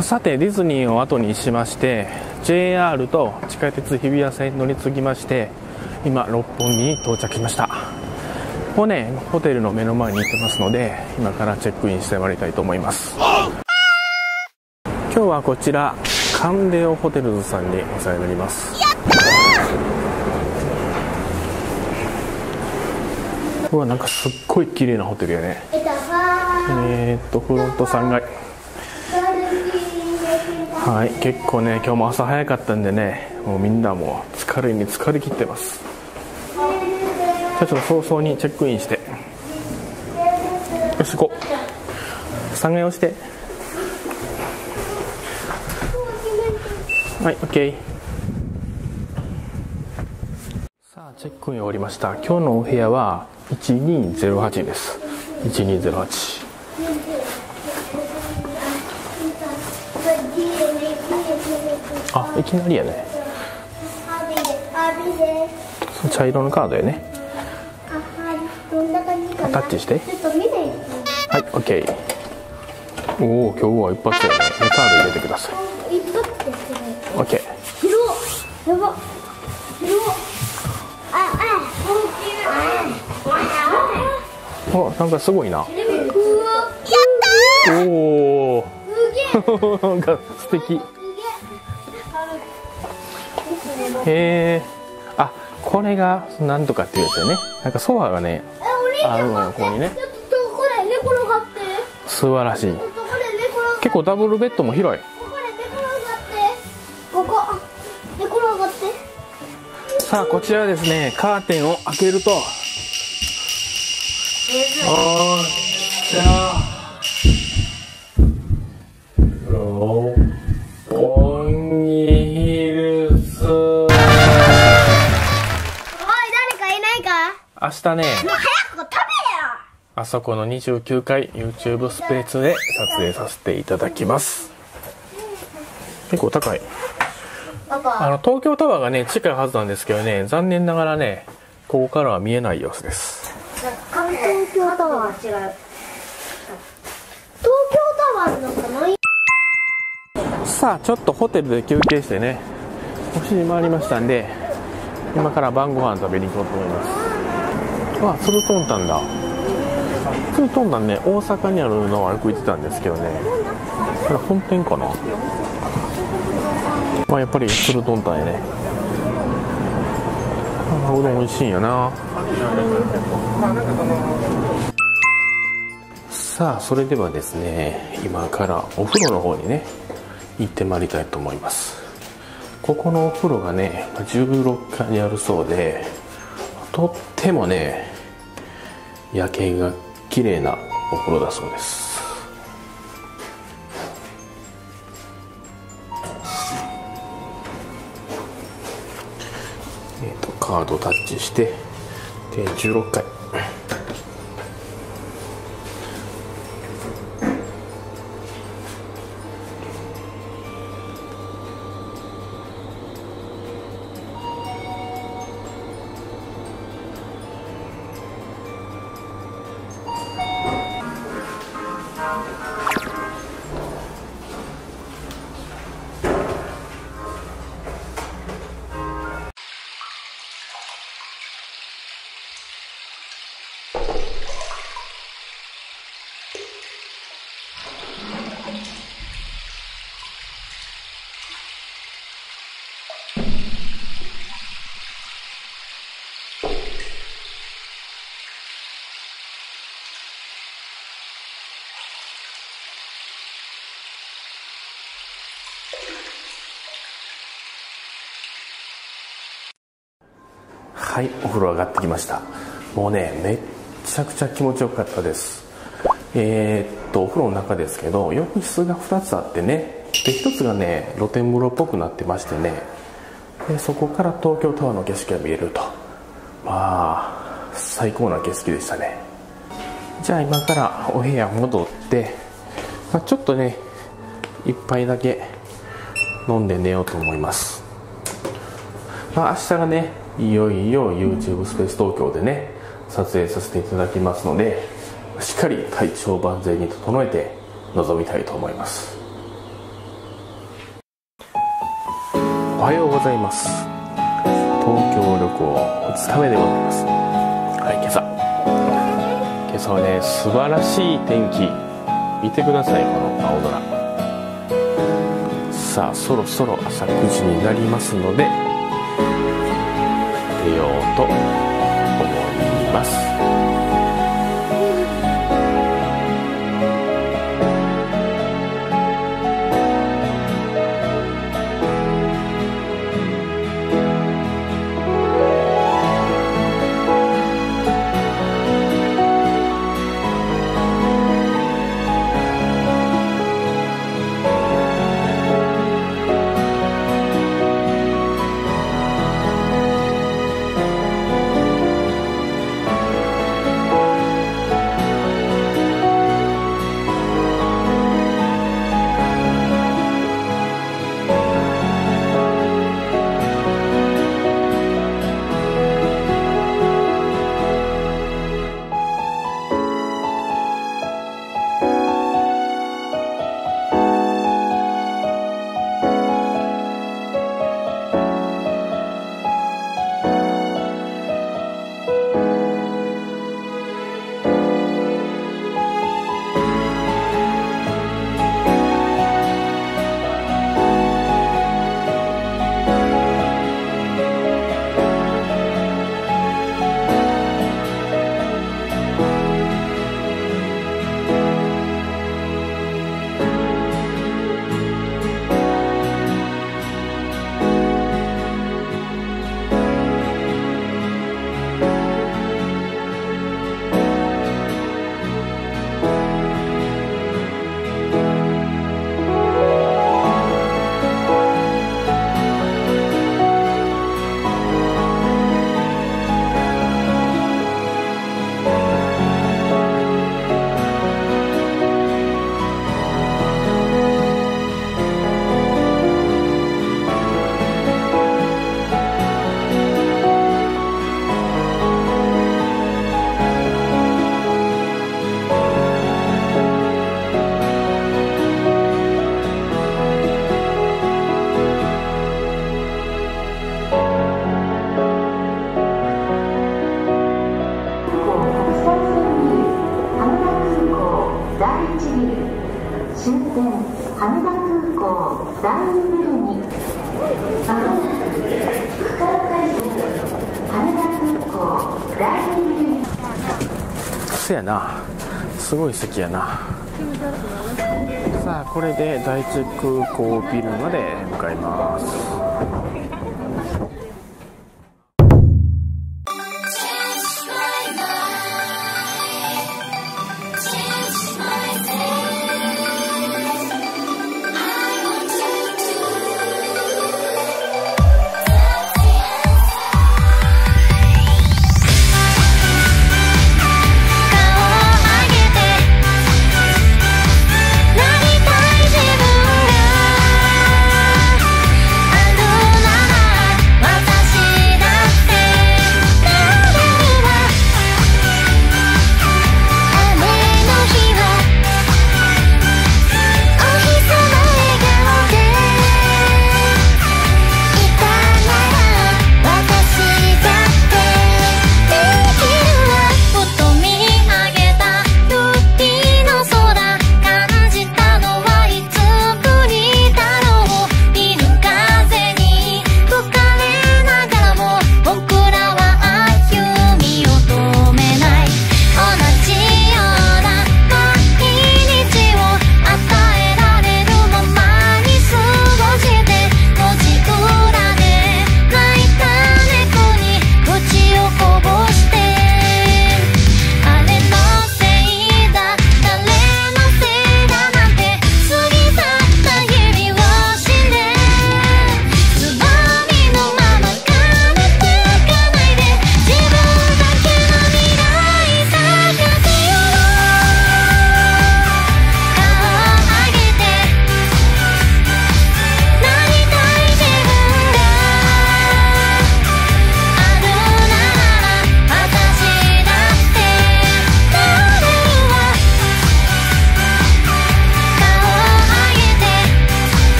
さてディズニーを後にしまして JR と地下鉄日比谷線乗り継ぎまして、今六本木に到着しました。もうね、ホテルの目の前に行ってますので、今からチェックインしてまいりたいと思います。今日はこちらカンデオホテルズさんにお世話になります。やったー。うわ、なんかすっごい綺麗なホテルやね。フロント3階。はい、結構ね、今日も朝早かったんでね、もうみんなもう疲れに疲れ切ってます。じゃあちょっと早々にチェックインして、よし行こう。3階押して。はい、OK。さあチェックイン終わりました。今日のお部屋は1208です。1208。あ、いきなりやね。茶色のカードやね。タッチして。はい、OK。おお、今日は一発やね。カード入れてください。OK。お、なんかすごいな。やったー。おお。なんか素敵。あ、これがなんとかっていうやつよね。なんかソファーがね、あるのよ、ここにね。素晴らしい。結構ダブルベッドも広い。さあこちらですね、カーテンを開けると、六本木ヒルズ。おい、誰かいないか。 明日ね、 もう早く食べよ。 あそこの29階 YouTube スペースで撮影させていただきます。結構高い。東京タワーがね近いはずなんですけどね、残念ながらねここからは見えない様子です。 東京タワー違う。東京タワーなんかない。 さあちょっとホテルで休憩してね、お尻回りましたんで、今から晩ご飯食べに行こうと思います。わ、ツルトンタンだ。ツルトンタンね、大阪にあるのは歩いてたんですけどね、これ本店かな。まあやっぱりツルトンタンやね。うどん美味しいんやな。さあそれではですね、今からお風呂の方にね行ってまいりたいと思います。ここのお風呂がね16階にあるそうで、とってもね夜景が綺麗なお風呂だそうです。カードをタッチして、で16階。はい、お風呂上がってきました。もうねめっちゃくちゃ気持ちよかったです。お風呂の中ですけど、浴室が2つあってね、で1つがね露天風呂っぽくなってましてね、でそこから東京タワーの景色が見えると、まあ最高な景色でしたね。じゃあ今からお部屋戻って、ちょっとね一杯だけ飲んで寝ようと思います。明日がねいよいよ YouTube スペース東京でね撮影させていただきますので、しっかり体調万全に整えて臨みたいと思います。 おはようございます。東京旅行2日目でございます。はい、今朝はね、素晴らしい天気。見てください、この青空。さあ、そろそろ朝9時になりますので出ようと思います。 終点羽田空港第2ビルにまもなく福川海峡羽田空港第2ビルに。 そやな、すごい席やな。さあ、これで第一空港ビルまで向かいます。 なりたい自分がある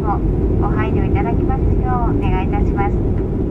もご配慮いただきますようお願いいたします。